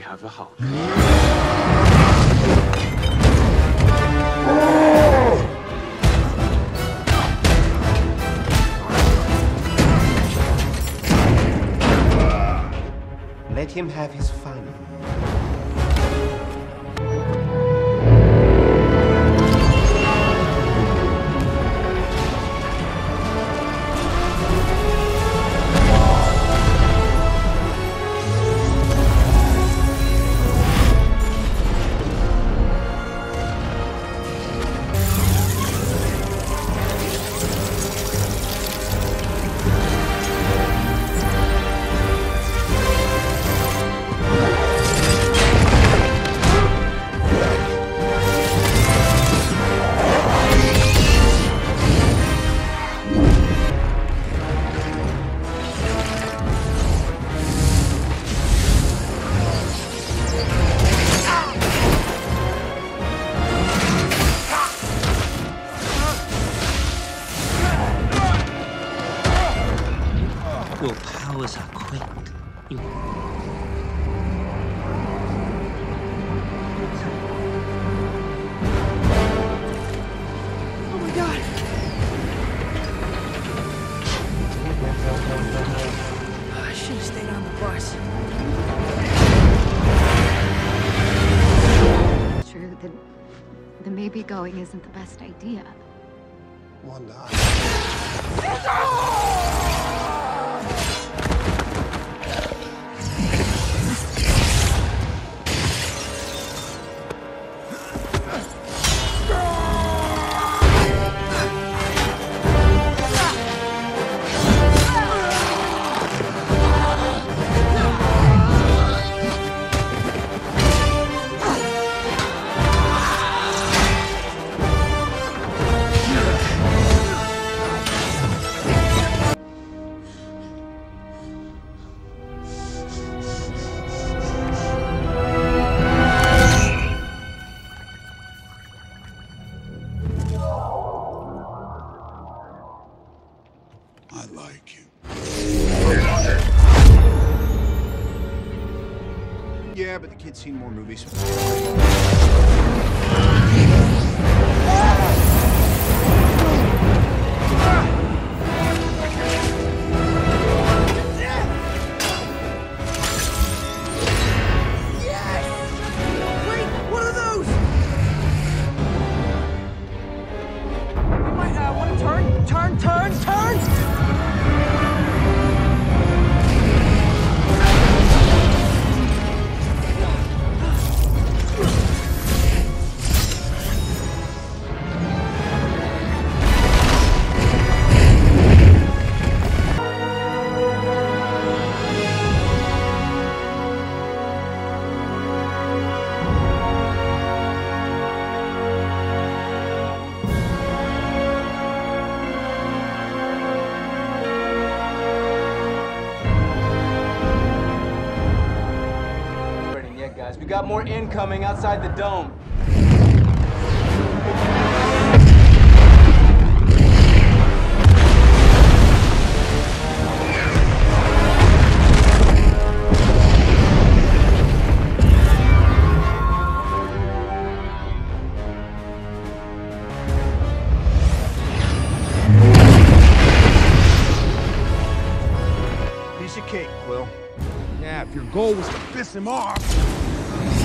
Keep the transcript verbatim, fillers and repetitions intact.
have a Hulk. Let him have his fun. Your powers are quick. You... Oh my god! I should have stayed on the bus. True that the maybe going isn't the best idea. Wanda. I like you. Yeah, but the kid's seen more movies. Turn, turn, turn, turn! We got more incoming outside the dome. Piece of cake, Quill. Yeah, if your goal was to piss him off.